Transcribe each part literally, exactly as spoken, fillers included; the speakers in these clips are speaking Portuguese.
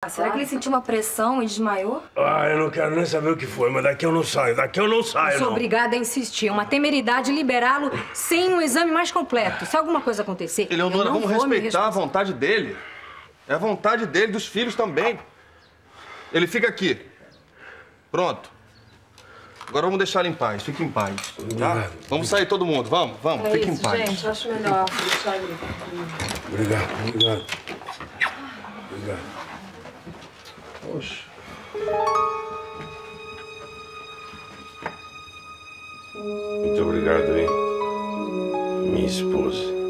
Ah, será que ele sentiu uma pressão e desmaiou? Ah, eu não quero nem saber o que foi, mas daqui eu não saio, daqui eu não saio, Eu sou não. obrigada a insistir. É uma temeridade liberá-lo sem um exame mais completo. Se alguma coisa acontecer, Eleonora, eu não vamos vou me respeitar a vontade dele. É a vontade dele, dos filhos também. Ele fica aqui. Pronto. Agora vamos deixar ele em paz. Fique em paz, tá? Vamos sair todo mundo. Vamos, vamos. É Fique isso, em paz. gente. Acho melhor deixar ele. Obrigado, obrigado. Obrigado. Poxa. Muito obrigado, hein? Minha esposa.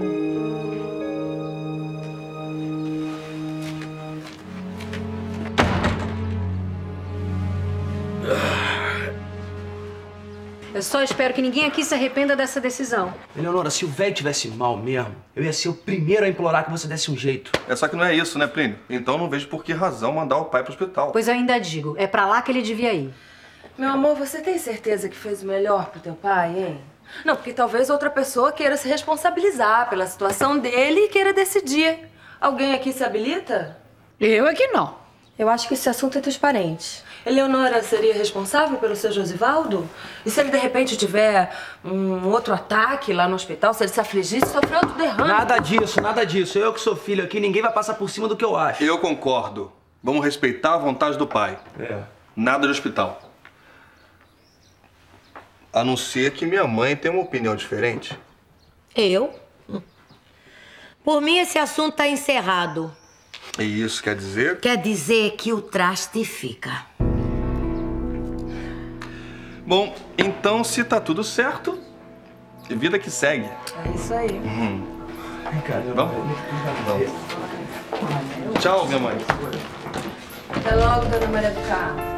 Eu só espero que ninguém aqui se arrependa dessa decisão. Eleonora, se o velho tivesse mal mesmo, eu ia ser o primeiro a implorar que você desse um jeito. É só que não é isso, né, Plínio? Então não vejo por que razão mandar o pai pro hospital. Pois eu ainda digo, é pra lá que ele devia ir. Meu amor, você tem certeza que fez o melhor pro teu pai, hein? Não, porque talvez outra pessoa queira se responsabilizar pela situação dele e queira decidir. Alguém aqui se habilita? Eu é que não. Eu acho que esse assunto é dos parentes. Eleonora seria responsável pelo seu Josivaldo? E se ele, de repente, tiver um outro ataque lá no hospital, se ele se afligir, se sofrer outro derrame? Nada disso, nada disso. Eu que sou filho aqui, ninguém vai passar por cima do que eu acho. Eu concordo. Vamos respeitar a vontade do pai. É. Nada de hospital. A não ser que minha mãe tenha uma opinião diferente. Eu? Por mim, esse assunto tá encerrado. E isso quer dizer? Quer dizer que o traste fica. Bom, então se tá tudo certo, vida que segue. É isso aí. Uhum. Vamos? Vamos. Tchau, minha mãe. Até logo, dona Maria do Carmo.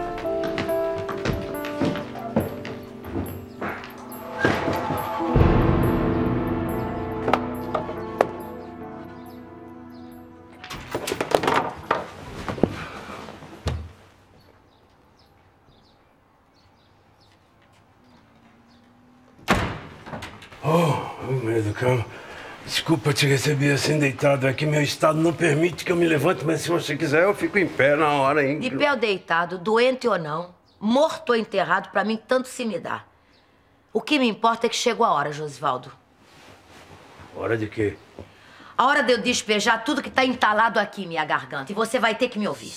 Oh, Maria do Carmo, desculpa te receber assim deitado. É que meu estado não permite que eu me levante, mas se você quiser eu fico em pé na hora, hein? De pé ou deitado, doente ou não, morto ou enterrado, pra mim tanto se me dá. O que me importa é que chegou a hora, Josivaldo. Hora de quê? A hora de eu despejar tudo que tá entalado aqui em minha garganta. E você vai ter que me ouvir.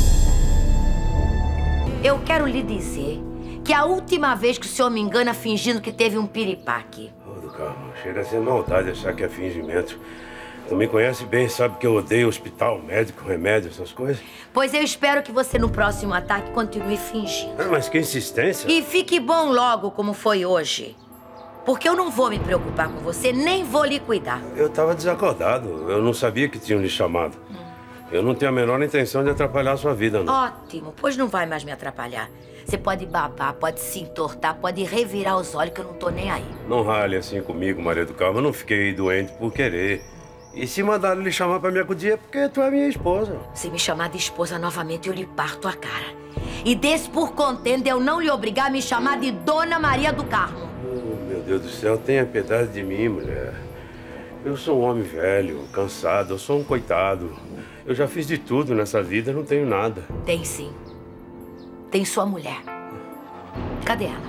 Eu quero lhe dizer que é a última vez que o senhor me engana fingindo que teve um piripaque. Ô, do Carmo, chega a ser maldade achar que é fingimento. Tu me conhece bem, sabe que eu odeio hospital, médico, remédio, essas coisas. Pois eu espero que você no próximo ataque continue fingindo. Ah, mas que insistência. E fique bom logo como foi hoje. Porque eu não vou me preocupar com você, nem vou lhe cuidar. Eu tava desacordado, eu não sabia que tinham lhe chamado. Hum. Eu não tenho a menor intenção de atrapalhar a sua vida, não. Ótimo, pois não vai mais me atrapalhar. Você pode babar, pode se entortar, pode revirar os olhos que eu não tô nem aí. Não rale assim comigo, Maria do Carmo. Eu não fiquei doente por querer. E se mandaram lhe chamar pra me acudir é porque tu é minha esposa. Se me chamar de esposa novamente, eu lhe parto a cara. E desse por contenda eu não lhe obrigar a me chamar de Dona Maria do Carmo. Oh, meu Deus do céu, tenha piedade de mim, mulher. Eu sou um homem velho, cansado, eu sou um coitado. Eu já fiz de tudo nessa vida, não tenho nada. Tem sim. Tem sua mulher. Cadê ela?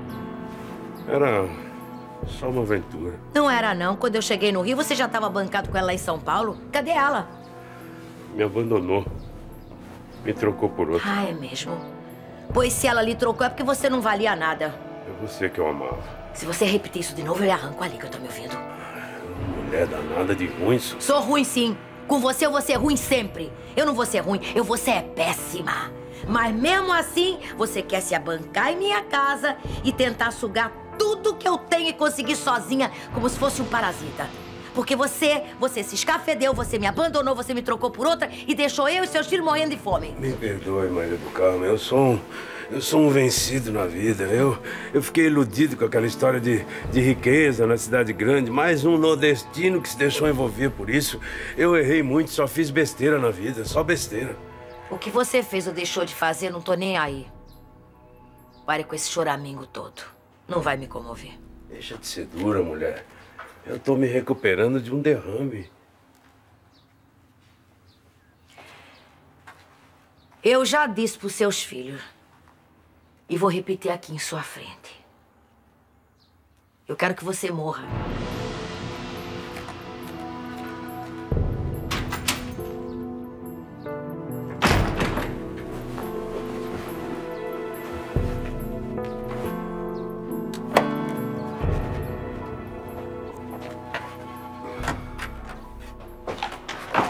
Era só uma aventura. Não era não. Quando eu cheguei no Rio, você já estava bancado com ela lá em São Paulo? Cadê ela? Me abandonou. Me trocou por outra. Ah, é mesmo? Pois se ela lhe trocou é porque você não valia nada. É você que eu amava. Se você repetir isso de novo, eu lhe arranco ali que eu tô me ouvindo. Mulher danada de ruim. Sou, sou ruim, sim. Com você eu vou ser ruim sempre. Eu não vou ser ruim, eu vou ser péssima. Mas mesmo assim, você quer se abancar em minha casa e tentar sugar tudo que eu tenho e conseguir sozinha, como se fosse um parasita. Porque você, você se escafedeu, você me abandonou, você me trocou por outra e deixou eu e seus filhos morrendo de fome. Me perdoe, Maria do Carmo, eu sou um, eu sou um vencido na vida. Eu, eu fiquei iludido com aquela história de, de riqueza na cidade grande, mais um nordestino que se deixou envolver por isso. Eu errei muito, só fiz besteira na vida, só besteira. O que você fez ou deixou de fazer, não tô nem aí. Pare com esse choramingo todo. Não vai me comover. Deixa de ser dura, mulher. Eu tô me recuperando de um derrame. Eu já disse pros seus filhos. E vou repetir aqui em sua frente. Eu quero que você morra.